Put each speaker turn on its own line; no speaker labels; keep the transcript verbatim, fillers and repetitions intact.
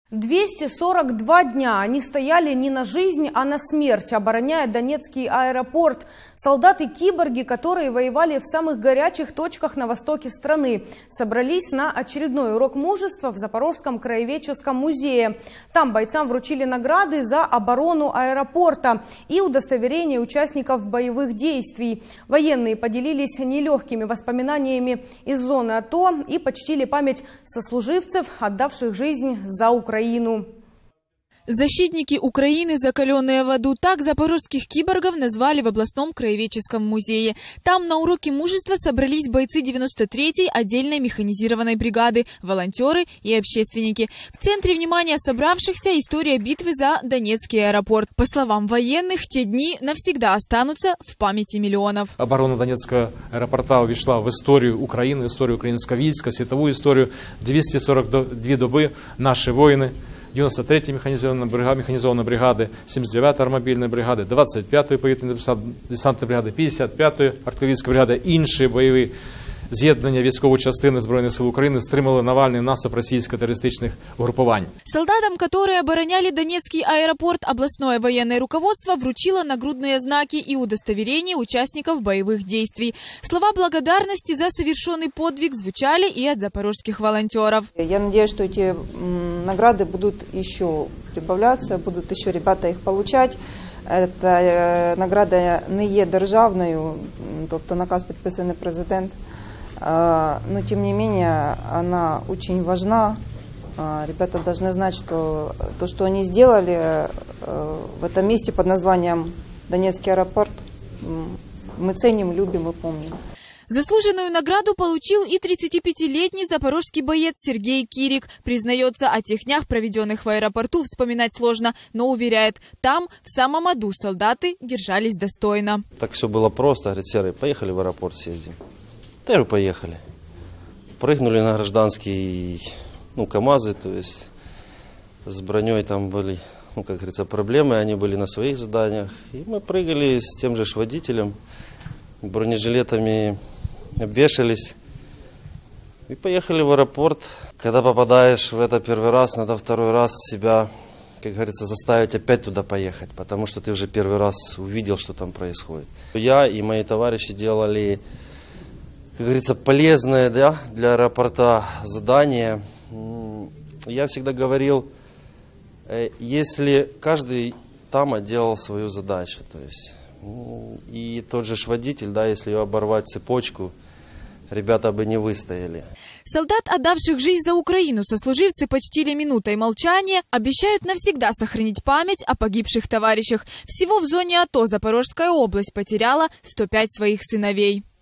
двести сорок два дня они стояли не на жизнь, а на смерть, обороняя Донецкий аэропорт. Солдаты-киборги, которые воевали в самых горячих точках на востоке страны, собрались на очередной урок мужества в Запорожском краеведческом музее. Там бойцам вручили награды за оборону аэропорта и удостоверение участников боевых действий. Военные поделились нелегкими воспоминаниями из зоны АТО и почтили память сослуживцев, отдавших жизнь за Украину. Украину.
Защитники Украины, закаленные в аду, так запорожских киборгов назвали в областном краеведческом музее. Там на уроке мужества собрались бойцы девяносто третьей отдельной механизированной бригады, волонтеры и общественники. В центре внимания собравшихся история битвы за Донецкий аэропорт. По словам военных, те дни навсегда останутся в памяти миллионов.
Оборона Донецкого аэропорта увійшла в историю Украины, в историю украинского війська, световую историю. двести сорок две доби наши воины, девяносто третья механизованная бригада, механизованная бригада, семьдесят девятая армобільної бригади, двадцять п'ятої повітряно-десантної бригади, п'ятдесят п'ятої артилерійської бригади, інші бойові з'єднання військової частини Збройних сил України стримали Навальний наступ російсько-терористичних угрупувань.
Солдатам, которые обороняли Донецкий аэропорт, областное военное руководство вручило нагрудные знаки и удостоверения участников боевых действий. Слова благодарности за совершенный подвиг звучали и от запорожских волонтеров.
Я надеюсь, что эти награды будут еще прибавляться, будут еще ребята их получать. Эта награда не є державною, тобто наказ підписаний президент. Но, тем не менее, она очень важна. Ребята должны знать, что то, что они сделали в этом месте под названием Донецкий аэропорт, мы ценим, любим и помним.
Заслуженную награду получил и тридцатипятилетний запорожский боец Сергей Кирик. Признается, о тех днях, проведенных в аэропорту, вспоминать сложно, но уверяет, там, в самом аду, солдаты держались достойно.
Так все было просто. Говорит, Серый, поехали в аэропорт съездим. Да, поехали. Прыгнули на гражданские, ну, КАМАЗы, то есть с броней там были, ну, как говорится, проблемы, они были на своих заданиях. И мы прыгали с тем же водителем, бронежилетами обвешались и поехали в аэропорт. Когда попадаешь в это первый раз, надо второй раз себя, как говорится, заставить опять туда поехать, потому что ты уже первый раз увидел, что там происходит. Я и мои товарищи делали, как говорится, полезное, да, для аэропорта задание. Я всегда говорил, если каждый там делал свою задачу, то есть и тот же водитель, да, если ее оборвать цепочку, ребята бы не выстояли.
Солдат, отдавших жизнь за Украину, сослуживцы почтили минутой молчания, обещают навсегда сохранить память о погибших товарищах. Всего в зоне АТО Запорожская область потеряла сто пять своих сыновей.